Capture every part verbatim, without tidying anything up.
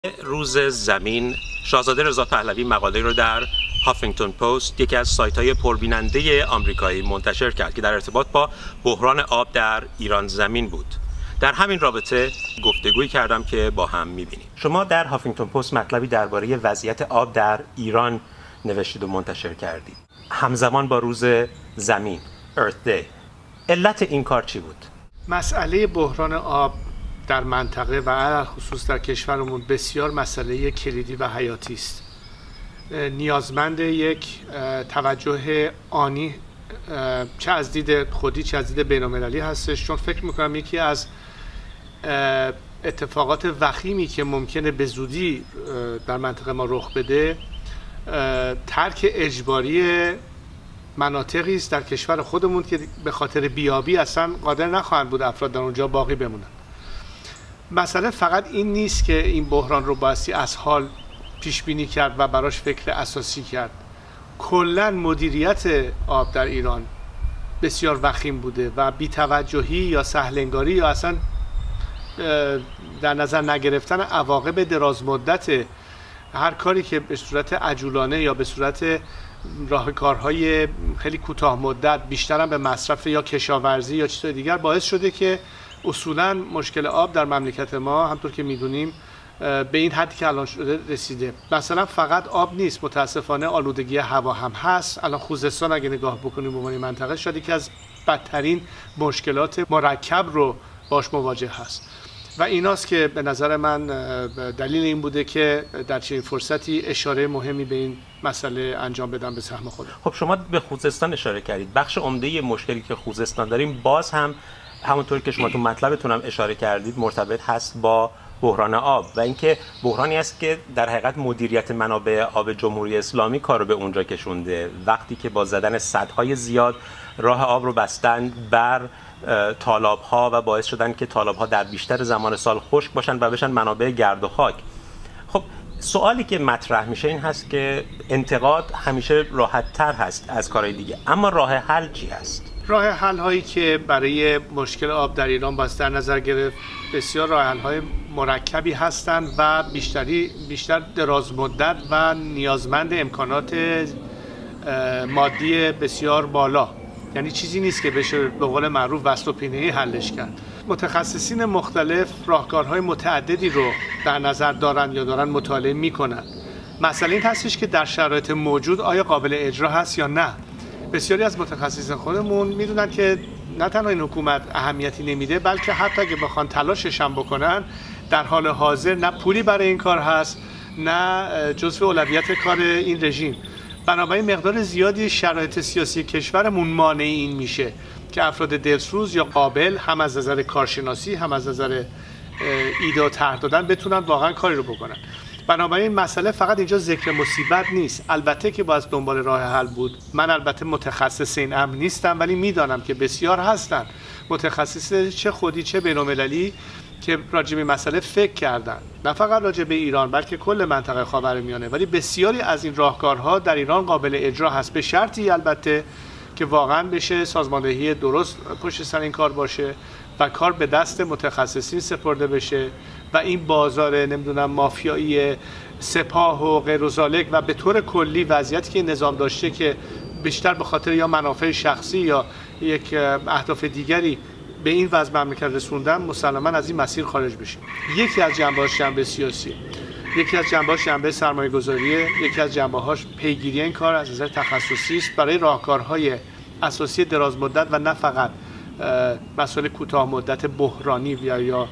روز زمین شاهزاده رضا پهلوی مقاله رو در هافینگتون پست، یکی از سایت‌های پربیننده آمریکایی، منتشر کرد که در ارتباط با بحران آب در ایران زمین بود. در همین رابطه گفتگویی کردم که با هم می‌بینیم. شما در هافینگتون پست مطلبی درباره وضعیت آب در ایران نوشتید و منتشر کردید، همزمان با روز زمین، Earth Day. علت این کار چی بود؟ مسئله بحران آب در منطقه و علل خصوص در کشورمون بسیار مسئله کلیدی و حیاتی است. نیازمند یک توجه آنی چه از دید خودی چه از دید بین‌المللی هستش، چون فکر میکنم یکی از اتفاقات وخیمی که ممکنه به زودی در منطقه ما رخ بده ترک اجباری مناطقی است در کشور خودمون که به خاطر بیابی اصلا قادر نخواهند بود افراد در اونجا باقی بمونن. مسئله فقط این نیست که این بحران رو بایستی از حال پیش بینی کرد و براش فکر اساسی کرد. کلاً مدیریت آب در ایران بسیار وخیم بوده و بی‌توجهی یا سهل‌انگاری یا اصلا در نظر نگرفتن عواقب دراز مدت هر کاری که به صورت عجولانه یا به صورت راهکارهای خیلی کوتاه مدت بیشتر هم به مصرف یا کشاورزی یا چیزهای دیگر باعث شده که اصولاً مشکل آب در مملکت ما همطور که میدونیم به این حدی که الان شده رسیده. مثلا فقط آب نیست، متاسفانه آلودگی هوا هم هست. الان خوزستان اگه نگاه بکنیم به عنوان منطقه شاید یکی از بدترین مشکلات مرکب رو باش مواجه هست و ایناست که به نظر من دلیل این بوده که در چنین فرصتی اشاره مهمی به این مسئله انجام بدم به سهم خودم. خب شما به خوزستان اشاره کردید. بخش عمده مشکلی که خوزستان داریم باز هم همونطور که شما تو مطلبتون هم اشاره کردید مرتبط هست با بحران آب و اینکه بحرانی است که در حقیقت مدیریت منابع آب جمهوری اسلامی کارو به اونجا کشونده. وقتی که با زدن سدهای زیاد راه آب رو بستن بر تالاب‌ها و باعث شدن که تالاب‌ها در بیشتر زمان سال خشک باشن و بشن منابع گرد و خاک. خب سوالی که مطرح میشه این هست که انتقاد همیشه راحت‌تر هست از کارهای دیگه، اما راه حل چی هست؟ راه حل هایی که برای مشکل آب در ایران باید در نظر گرفت بسیار راه حل های مرکبی هستند و بیشتری بیشتر دراز مدت و نیازمند امکانات مادی بسیار بالا، یعنی چیزی نیست که بشه به قول معروف وصل و پینه‌ای حلش کرد. متخصصین مختلف راهکارهای متعددی رو در نظر دارن یا دارن مطالعه میکنن. مسئله این هستش که در شرایط موجود آیا قابل اجرا هست یا نه. بسیاری از متخصصین خودمون میدونن که نه تنها این حکومت اهمیتی نمیده بلکه حتی اگه بخوان تلاشش هم بکنن در حال حاضر نه پولی برای این کار هست نه جزو اولویت کار این رژیم. بنابراین مقدار زیادی شرایط سیاسی کشورمون مانع این میشه که افراد دلسوز یا قابل هم از نظر کارشناسی هم از نظر ایده و طرح دادن بتونن واقعا کاری رو بکنن. بنابراین مسئله فقط اینجا ذکر مصیبت نیست، البته که باید دنبال راه حل بود. من البته متخصص این امر نیستم ولی میدانم که بسیار هستن متخصص چه خودی چه بین‌المللی که راجع به مسئله فکر کردن، نه فقط راجع به ایران بلکه کل منطقه خاورمیانه. ولی بسیاری از این راهکارها در ایران قابل اجرا هست، به شرطی البته که واقعا بشه سازماندهی درست پشت سر این کار باشه و کار به دست متخصصین سپرده بشه و این بازار نمیدونم مافیایی سپاه و غیر و ذالک و به طور کلی وضعیتی که نظام داشته که بیشتر به خاطر یا منافع شخصی یا یک اهداف دیگری به این وضع مملکت رسوندن مسلماً از این مسیر خارج بشیم. یکی از جنبه‌هاش جنبه سیاسی، یکی از جنبه‌هاش جنبه سرمایه‌گذاریه، یکی از جنبه‌هاش پیگیری این کار از نظر تخصصی است برای راهکارهای اساسی دراز مدت و نه فقط مسئله کوتاه مدت بحرانی یا یا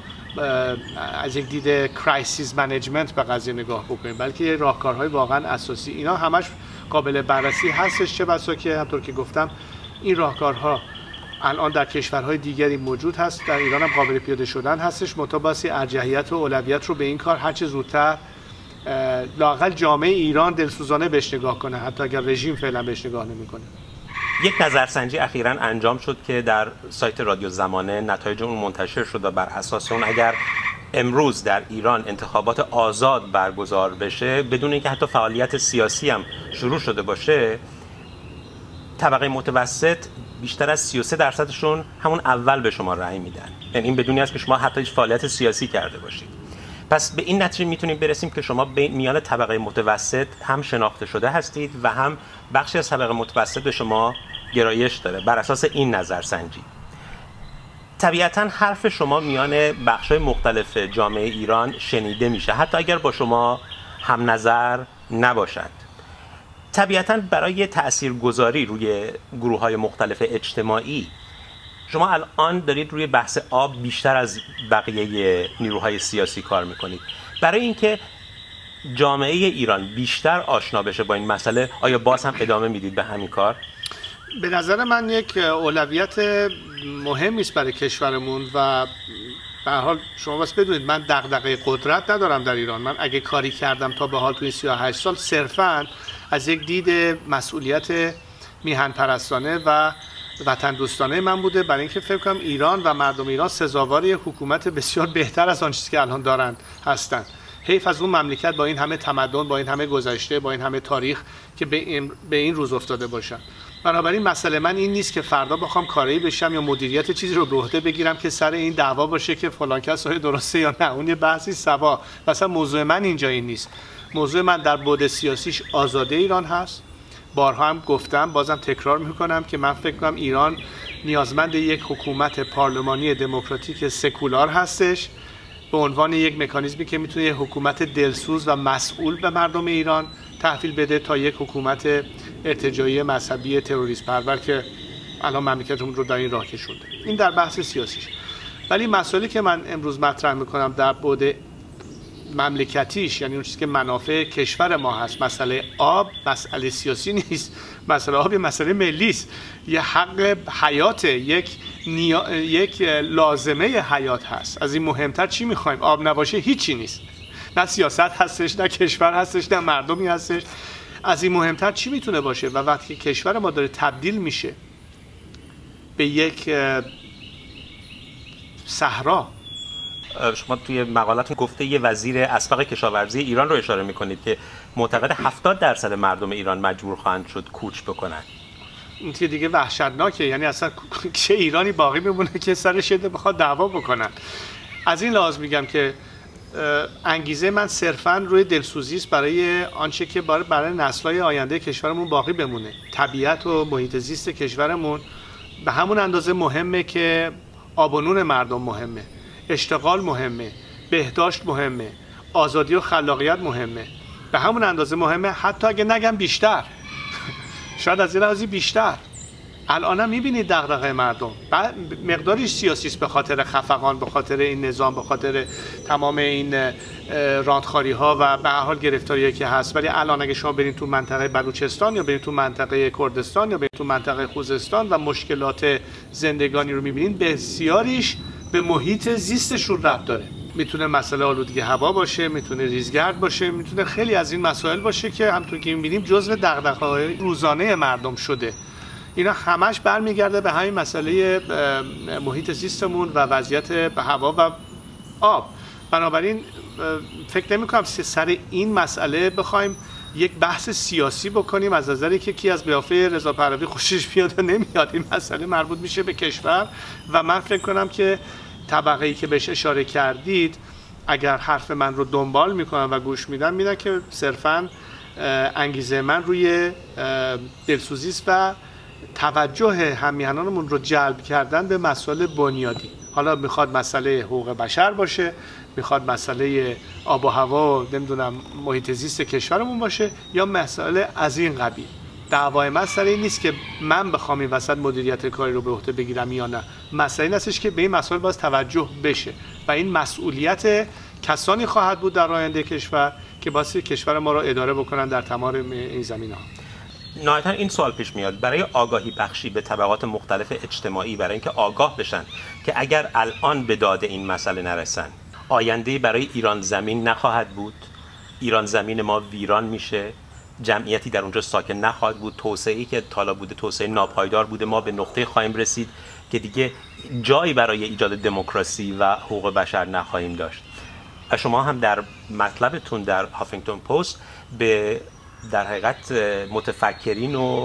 از یک دید کرایسیس منیجمنت به قضیه نگاه بکنیم، بلکه راهکارهای واقعا اساسی. اینا همش قابل بررسی هستش، چه بسا که همونطور که گفتم این راهکارها الان در کشورهای دیگری موجود هست، در ایران هم قابل پیاده شدن هستش. متباسی ارجحیت و اولویت رو به این کار هرچه زودتر لااقل جامعه ایران دلسوزانه بهش نگاه کنه، حتی اگر رژیم فعلا بهش نگاه نمیکنه. یک نظرسنجی اخیراً انجام شد که در سایت رادیو زمانه نتایج اون منتشر شد و بر اساس اون اگر امروز در ایران انتخابات آزاد برگزار بشه بدون اینکه حتی فعالیت سیاسی هم شروع شده باشه، طبقه متوسط بیشتر از سی و سه درصدشون همون اول به شما رأی میدن. یعنی این بدونی است که شما حتی هیچ فعالیت سیاسی کرده باشید. پس به این نتیجه میتونیم برسیم که شما میان طبقه متوسط هم شناخته شده هستید و هم بخشی از طبقه متوسط به شما گرایش داره بر اساس این نظرسنجی. طبیعتاً حرف شما میان بخش‌های مختلف جامعه ایران شنیده میشه حتی اگر با شما هم نظر نباشند. طبیعتاً برای تاثیرگذاری روی گروه‌های مختلف اجتماعی شما الان دارید روی بحث آب بیشتر از بقیه نیروهای سیاسی کار میکنید. برای اینکه جامعه ایران بیشتر آشنا بشه با این مسئله آیا باز هم ادامه میدید به همین کار؟ به نظر من یک اولویت مهمی است برای کشورمون و به هر حال شما بس بدونید من دغدغه قدرت ندارم در ایران. من اگه کاری کردم تا به حال توی سی و هشت سال صرفاً از یک دید مسئولیت میهن پرستانه و وطن دوستانه من بوده، برای اینکه فکر کنم ایران و مردم ایران سزاوار یک حکومت بسیار بهتر از آن چیزی که الان دارن هستند. حیف از اون مملکت با این همه تمدن، با این همه گذشته، با این همه تاریخ که به این, به این روز افتاده باشن. بنابراین مسئله من این نیست که فردا بخوام کاری بشم یا مدیریت چیزی رو به عهده بگیرم که سر این دعوا باشه که فلان کس های درسته یا نه. اون یه بحثی سوا. مثلا موضوع من اینجا این نیست. موضوع من در بعد سیاسیش آزاده ایران هست. بارها هم گفتم، بازم تکرار میکنم که من فکر کنم ایران نیازمند یک حکومت پارلمانی دموکراتیک سکولار هستش به عنوان یک مکانیزمی که میتونه یک حکومت دلسوز و مسئول به مردم ایران تحویل بده تا یک حکومت ارتجاعی مذهبی تروریست پرور که الان مملکتمون رو در این راه کشونده. این در بحث سیاسیش. ولی مسئله که من امروز مطرح میکنم در بعد مملکتیش، یعنی اون چیزی که منافع کشور ما هست، مسئله آب مسئله سیاسی نیست. مسئله آب یه مسئله ملی است، یه حق حیات، یک نیا... یک لازمه حیات هست. از این مهمتر چی میخوایم؟ آب نباشه هیچی نیست. نه سیاست هستش، نه کشور هستش، نه مردمی هستش. از این مهمتر چی میتونه باشه؟ و وقتی کشور ما داره تبدیل میشه به یک صحرا، شما توی مقالتون گفته یه وزیر اسبق کشاورزی ایران رو اشاره میکنید که معتقد هفتاد درصد مردم ایران مجبور خواهند شد کوچ بکنن. این که دیگه وحشتناکه. یعنی اصلا چه ایرانی باقی میمونه که سرش یه بخواد دعوا بکنن. از این لحاظ میگم که انگیزه من صرفاً روی دلسوزی است برای آنچه که برای نسل‌های آینده کشورمون باقی بمونه. طبیعت و محیط زیست کشورمون به همون اندازه مهمه که آب و نون مردم مهمه، اشتغال مهمه، بهداشت مهمه، آزادی و خلاقیت مهمه. به همون اندازه مهمه، حتی اگه نگم بیشتر. شاید از این لحاظی بیشتر. الان هم میبینید دغدغه مردم مقداریش سیاسی است، به خاطر خفقان، به خاطر این نظام، به خاطر تمام این راندخاری ها و به هر حال گرفتاریایی که هست. ولی الان اگه شما برید تو منطقه بلوچستان یا برید تو منطقه کردستان یا برید تو منطقه خوزستان و مشکلات زندگانی رو میبینید، بسیاریش به محیط زیستشون ربط داره. میتونه مسئله آلودگی هوا باشه، میتونه ریزگرد باشه، میتونه خیلی از این مسائل باشه که همونطور که میبینیم جزء دغدغه‌های روزانه مردم شده. اینا همش برمیگرده به همین مسئله محیط زیستمون و وضعیت هوا و آب. بنابراین فکر نمی‌کنم سر این مسئله بخوایم یک بحث سیاسی بکنیم از نظری که کی از قیافه رضا پهلوی خوشش بیاد و نمیاد. این مسئله مربوط میشه به کشور و من فکر کنم که طبقه‌ای که بهش اشاره کردید اگر حرف من رو دنبال میکنن و گوش میدن میدن که صرفاً انگیزه من روی دلسوزی است و توجه همیهنانمون رو جلب کردن به مسائل بنیادی. حالا میخواد مسئله حقوق بشر باشه، میخواد مسئله آب و هوا و نمیدونم محیط زیست کشورمون باشه یا مسئله از این قبیل. دعوای من سر این نیست که من بخوام این وسط مدیریت کاری رو به عهده بگیرم یا نه. مسئله این هستش که به این مسائل باز توجه بشه و این مسئولیت کسانی خواهد بود در آینده کشور که باعث کشور ما رو اداره بکنن در تمام این زمینه‌ها. نهایتاً این سوال پیش میاد برای آگاهی بخشی به طبقات مختلف اجتماعی، برای اینکه آگاه بشن که اگر الان به داد این مسئله نرسن آینده برای ایران زمین نخواهد بود، ایران زمین ما ویران میشه، جمعیتی در اونجا ساکن نخواهد بود، توسعه‌ای که تالا بوده توسعه ناپایدار بوده، ما به نقطه خواهیم رسید که دیگه جایی برای ایجاد دموکراسی و حقوق بشر نخواهیم داشت. و شما هم در مطلبتون در هافینگتون پست به در حقیقت متفکرین و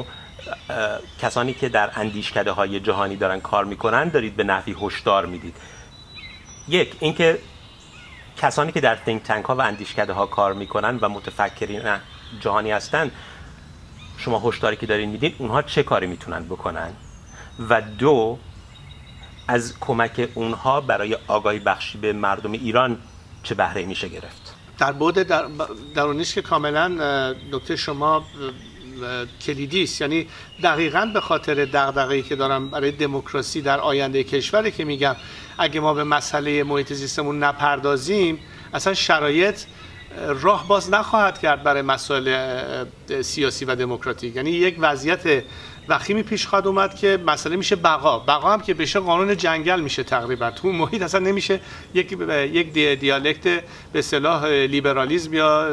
کسانی که در اندیشکده‌های جهانی دارن کار میکنن دارید به نحوی هشدار میدید. یک اینکه کسانی که در think tank ها و اندیشکده ها کار میکنن و متفکرین جهانی هستن، شما هشداری که دارین میدین اونها چه کاری میتونن بکنن و دو، از کمک اونها برای آگاهی بخشی به مردم ایران چه بهره میشه گرفت؟ در بعد در درونیش که کاملا نکته شما کلیدی است. یعنی دقیقاً به خاطر دغدغه‌ای که دارم برای دموکراسی در آینده کشوری که میگم اگه ما به مسئله محیط زیستمون نپردازیم اصلا شرایط راه باز نخواهد کرد برای مسائل سیاسی و دموکراتیک. یعنی یک وضعیت وخیمی پیش خواهد اومد که مسئله میشه بقا. بقا هم که بشه قانون جنگل میشه تقریبا. تو محیط اصلا نمیشه یک یک دیالکت به اصطلاح لیبرالیسم یا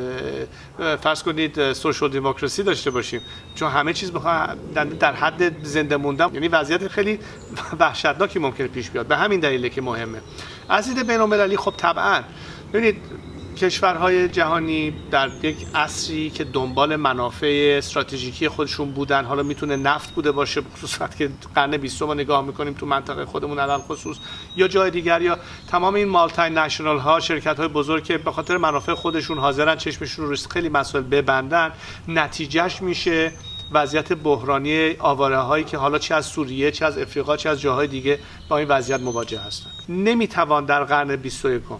فرض کنید سوشال دموکراسی داشته باشیم، چون همه چیز بخواد در حد زنده موندن. یعنی وضعیت خیلی وحشتناکی ممکنه پیش بیاد. به همین دلیله که مهمه. از دید بین‌المللی خب طبعا ببینید کشورهای جهانی در یک عصری که دنبال منافع استراتژیکی خودشون بودن، حالا میتونه نفت بوده باشه خصوصا که قرن بیستم رو نگاه میکنیم تو منطقه خودمون علل خصوص، یا جای دیگر، یا تمام این مالتی نشنال ها، شرکت های بزرگ که به خاطر منافع خودشون حاضرن چشمشون رو خیلی مسائل ببندن، نتیجهش میشه وضعیت بحرانی آواره هایی که حالا چه از سوریه، چه از افریقا، چه از جاهای دیگه با این وضعیت مواجه هستن. نمیتوان در قرن بیست و یکم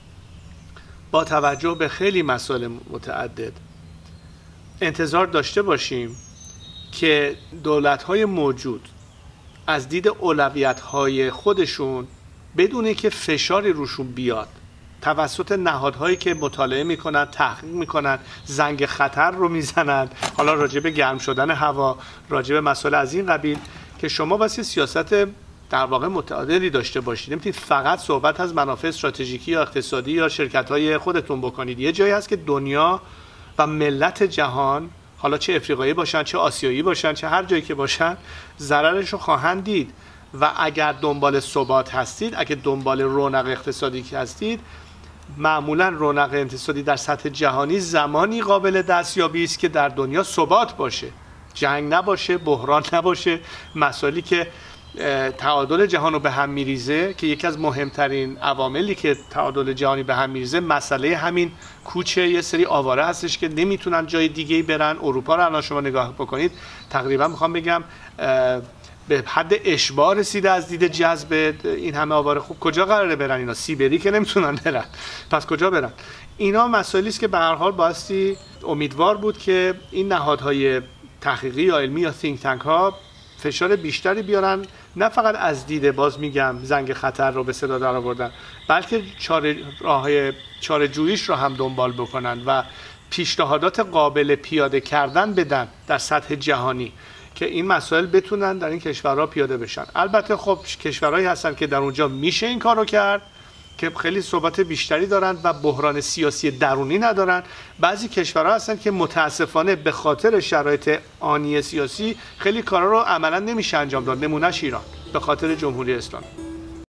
با توجه به خیلی مسائل متعدد انتظار داشته باشیم که دولت‌های موجود از دید اولویت‌های خودشون بدون اینکه فشاری روشون بیاد توسط نهادهایی که مطالعه میکنن، تحقیق میکنن، زنگ خطر رو میزنن، حالا راجع به گرم شدن هوا، راجع به مسائل از این قبیل، که شما واسه سیاست در واقع متعادلی داشته باشید. نمیتونید فقط صحبت از منافع استراتژیکی یا اقتصادی یا شرکت‌های خودتون بکنید. یه جایی هست که دنیا و ملت جهان، حالا چه افریقایی باشن، چه آسیایی باشن، چه هر جایی که باشن، ضررش رو خواهند دید. و اگر دنبال ثبات هستید، اگر دنبال رونق اقتصادی که هستید، معمولا رونق اقتصادی در سطح جهانی زمانی قابل دستیابی است که در دنیا ثبات باشه، جنگ نباشه، بحران نباشه، مسائلی که تعادل جهان رو به هم میریزه، که یکی از مهمترین عواملی که تعادل جهانی به هم میریزه مسئله همین کوچه یه سری آواره هستش که نمیتونن جای دیگه برن. اروپا رو الان شما نگاه بکنید، تقریبا میخوام بگم به حد اشباع رسیده از دید جذب این همه آواره. خوب کجا قراره برن اینا؟ سیبری که نمیتونن برن، پس کجا برن؟ اینا مسائلی است که به هر حال بایستی امیدوار بود که این نهادهای تحقیقی یا علمی یا think tank ها فشار بیشتری بیارن، نه فقط از دید باز میگم زنگ خطر رو به صدا در آوردن، بلکه چاره راههای چاره جوییش رو هم دنبال بکنن و پیشنهادات قابل پیاده کردن بدن در سطح جهانی که این مسائل بتونن در این کشورها پیاده بشن. البته خب کشورهایی هستن که در اونجا میشه این کارو کرد که خیلی ثبات بیشتری دارن و بحران سیاسی درونی ندارن. بعضی کشورها هستن که متاسفانه به خاطر شرایط آنی سیاسی خیلی کارا رو عملا نمیشه انجام داد. نمونهش ایران به خاطر جمهوری اسلامی.